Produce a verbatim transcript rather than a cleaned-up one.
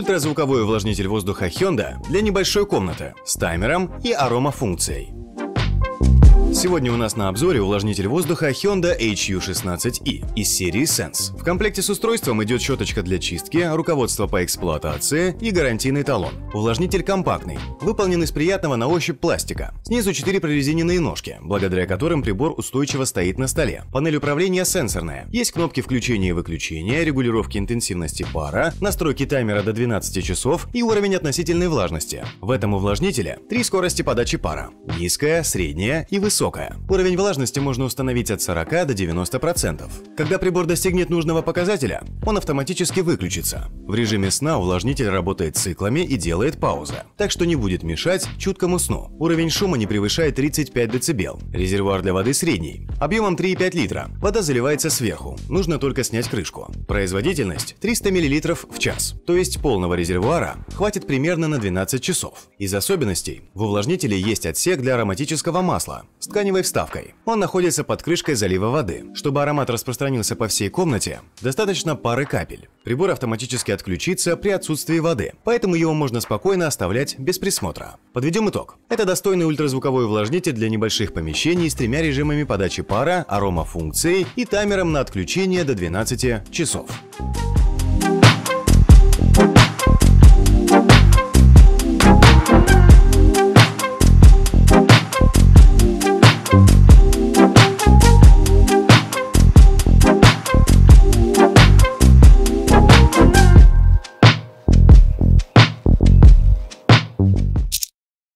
Ультразвуковой увлажнитель воздуха Hyundai для небольшой комнаты с таймером и аромафункцией. Сегодня у нас на обзоре увлажнитель воздуха Hyundai эйч ю шестнадцать и из серии Sense. В комплекте с устройством идет щеточка для чистки, руководство по эксплуатации и гарантийный талон. Увлажнитель компактный, выполнен из приятного на ощупь пластика. Снизу четыре прорезиненные ножки, благодаря которым прибор устойчиво стоит на столе. Панель управления сенсорная. Есть кнопки включения и выключения, регулировки интенсивности пара, настройки таймера до двенадцати часов и уровень относительной влажности. В этом увлажнителе три скорости подачи пара: низкая, средняя и высокая. Уровень влажности можно установить от сорока до девяноста процентов. Когда прибор достигнет нужного показателя, он автоматически выключится. В режиме сна увлажнитель работает циклами и делает паузы, так что не будет мешать чуткому сну. Уровень шума не превышает тридцати пяти децибел. Резервуар для воды средний, объемом три и пять литра. Вода заливается сверху, нужно только снять крышку. Производительность триста миллилитров в час, то есть полного резервуара хватит примерно на двенадцать часов. Из особенностей в увлажнителе есть отсек для ароматического масла с тканевой вставкой. Он находится под крышкой залива воды. Чтобы аромат распространился по всей комнате, достаточно пары капель. Прибор автоматически отключится при отсутствии воды, поэтому его можно спокойно оставлять без присмотра. Подведем итог. Это достойный ультразвуковой увлажнитель для небольших помещений с тремя режимами подачи пара, аромафункцией и таймером на отключение до двенадцати часов.